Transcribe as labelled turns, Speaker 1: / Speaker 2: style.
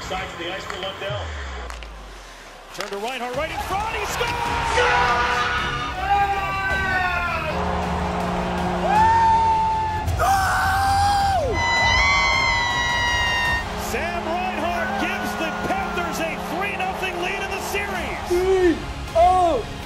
Speaker 1: Sides of the ice for Lundell.
Speaker 2: Turn to Reinhart right in front. He scores! Sam Reinhart gives the Panthers a 3-0 lead in the series.
Speaker 3: 3-0.